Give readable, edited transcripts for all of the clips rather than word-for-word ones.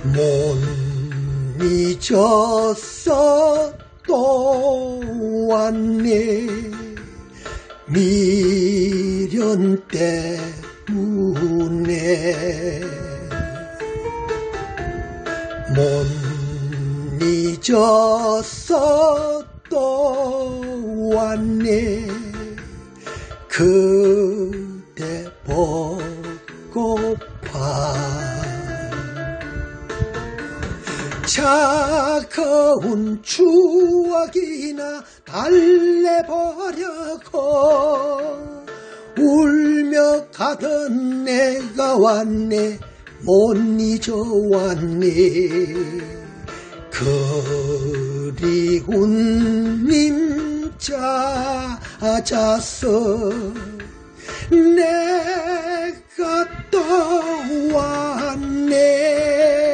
못 잊었어 또 왔네 미련 때문에 못 잊었어 또 왔네 그대 보고파 차가운 추억이나 달래버려고 울며 가던 내가 왔네 못 잊어왔네 그리운 님 찾아서 내가 또 왔네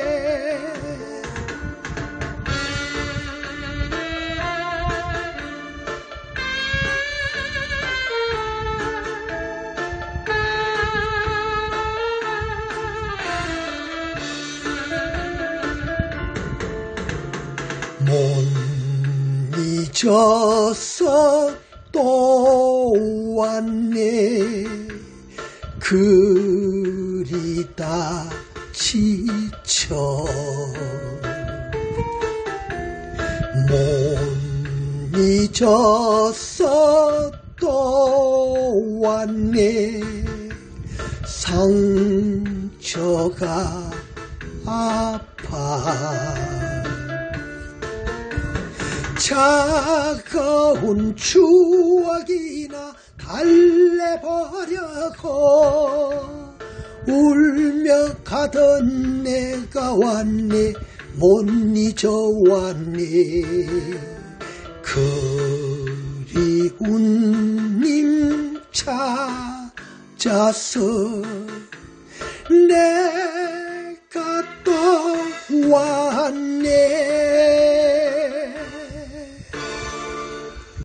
못 잊었어 또 왔네 그리다 지쳐 못 잊었어 또 왔네 상처가 아파 차가운 추억이나 달래버려고 울며 가던 내가 왔네 못 잊어왔네 그리운 님 찾아서 내가 또 왔네